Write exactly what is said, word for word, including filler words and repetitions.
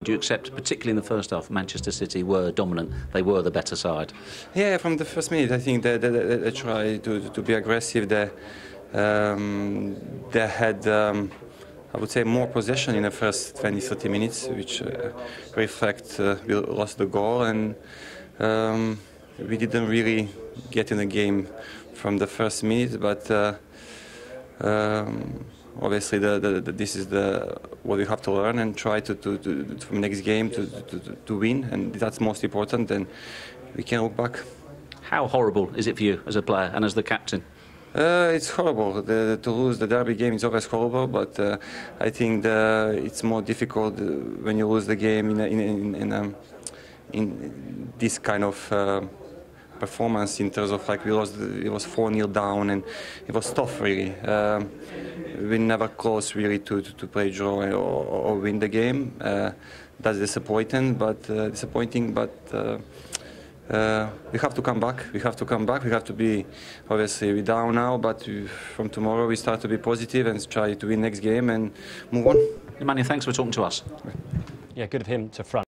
Do you accept, particularly in the first half, Manchester City were dominant, they were the better side? Yeah, from the first minute, I think they, they, they, they tried to, to be aggressive. They, um, they had, um, I would say, more possession in the first twenty to thirty minutes, which uh, reflect uh, we lost the goal, and um, we didn't really get in the game from the first minute, but uh, um, obviously the, the, the, this is the what we have to learn and try to, to, to from next game to, to, to win, and that's most important, and we can look back. How horrible is it for you as a player and as the captain? Uh, it's horrible. The, to lose the derby game is always horrible, but uh, I think the, it's more difficult when you lose the game in, a, in, in, in, a, in this kind of uh, performance, in terms of like we lost, it was four nil down, and it was tough really. Um, we never close really to, to, to play draw or, or win the game. Uh, that's disappointing, but uh, disappointing, but. Uh, Uh, we have to come back. We have to come back. We have to be, obviously, we're down now, but we, from tomorrow we start to be positive and try to win next game and move on. Emmanuel, thanks for talking to us. Yeah, good of him to front.